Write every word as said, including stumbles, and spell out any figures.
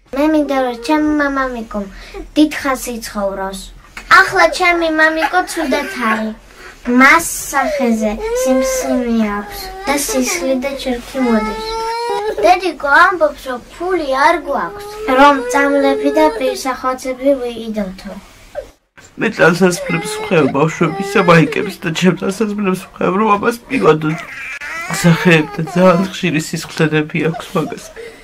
მე მინდა რომ ჩემი მამამიკო დიდხანს იცხოვროს. ახლა ჩემი მამიკო ცუდად არის. მას სახეზე სიმსივნე აქვს და სისხლი და ჩირქი მოდის. დედიკო ამბობს რომ ფული არ გვაქვს რომ წამლები და პირსახოცები ვიყიდოთო. მე წელსასწრებს ვხევ ბავშვების მაიკებს და ჩემ წელსასწრებს ვხევ რომ ამას მივადოთ. სახეებდა ძალიან ხშირი სისხლდენები აქვს მაგას.